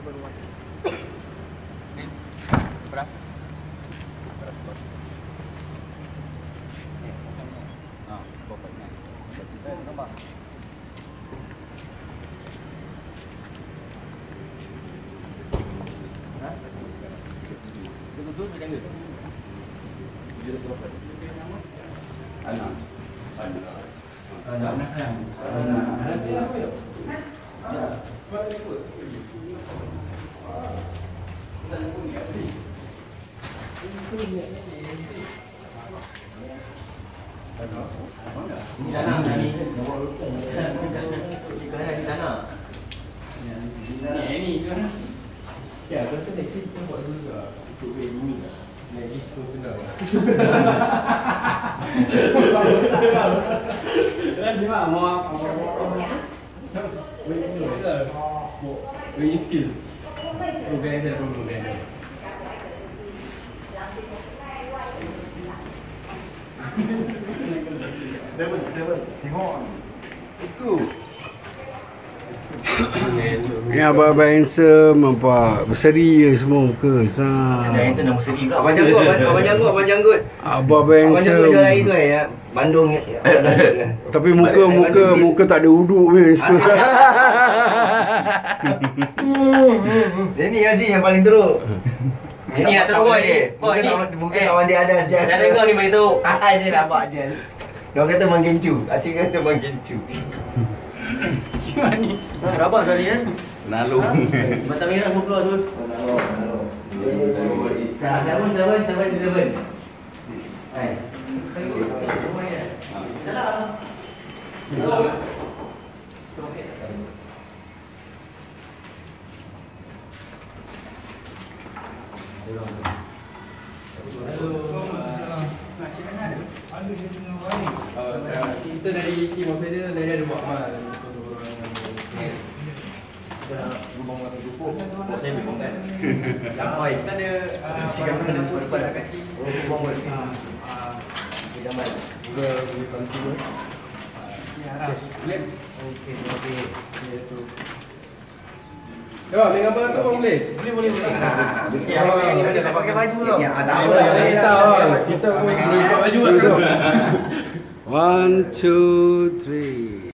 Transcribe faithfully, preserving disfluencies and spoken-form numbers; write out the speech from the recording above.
Ni beras. Beras bos. Ni. Ha, pokoknya. Kita nampak. Ha? Betul-betul dia ambil. Dia berapa? Anak. Anak. Anak sayang. Anak. Anak sayang apa ya? Ya. Buat ikut. Dan pun dia please. Ini dia. Anak. Ini tanah tadi. Nombor lupa. Jika ada di tanah. Ini ni sekarang. Ya, kalau saya kita buat juga untuk way ini lah. Naik itu senang. Kan dia mau mau way ini lah. Way skill. Bukan saya pun bukan. Seven, seven, Sihon. Itu. Ya, abang-abang handsome, nampak berseri semua muka. Ada handsome dan berseri pula. Abang janggut, abang janggut, abang janggut. Abang-abang handsome. Abang janggut jual air tu eh, Bandung. Tapi muka, muka, muka tak ada uduk ni. Ini Aziz yang paling teruk. Ini yang teruk je. Muka tawan dia ada siap. Dah dengar ni main teruk. Dia nampak je. Dia kata manggencu. Asyik kata manggencu. Manis. Ah, rabak tadi kan? Lalu. Mata merah pun keluar tu. Lalu, lalu. Seven, seven, seven, seven. Hai. Jalan. Jalan. Kita dari tim officer dari ada buat Amal. Kita nak berbual dengan grup. Bos saya berbual kan. Sampai kita ada apa nama depan nak kasih. Berbual buat sini. Ah, Kita Amal. juga boleh bantu. Ya, boleh. Okey, terima kasih. Ya tu. Ya, dengan apa tu boleh? Boleh boleh boleh. Okey, ini mana tak pakai baju tau. Ya, tak apa lah. Kita boleh buat baju lah. One, two, three.